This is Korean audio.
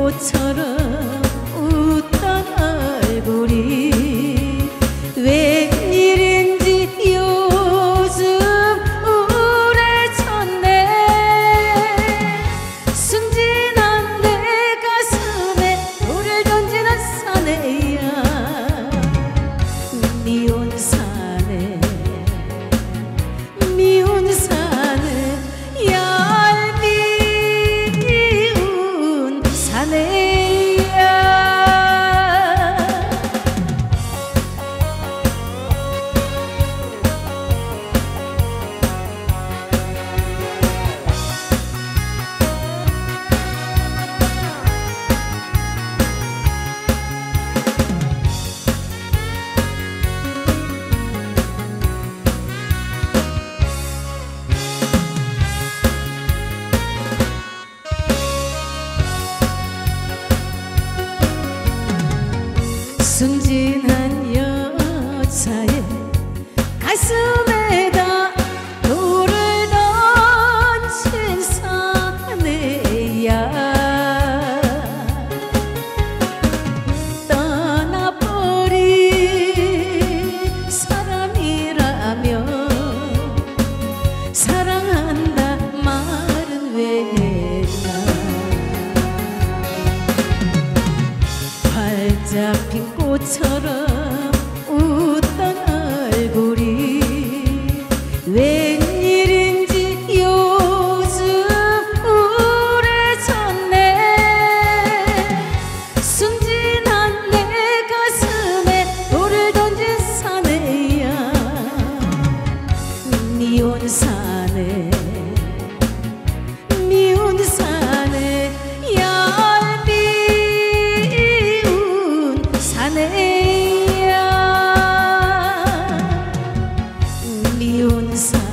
꽃처럼 웃던 얼굴이 웬일인지 요즘 우울해졌네. 순진한 내 가슴에 돌을 던지는 사내야. 미운 사내 미운 사내 얄미운 사내야. 순진한 여자의 가슴에다 돌을 던진 사내야. 떠나버린 사람이라면 사랑한다 말은 왜 했나. 활짝 핀 꽃처럼 웃던 얼굴이 웬일인지 요즘 우울해졌네. 순진한 내 가슴에 돌을 던진 사내야. 미운 사내 미운 사내 얄미운 사내야. 미운 사내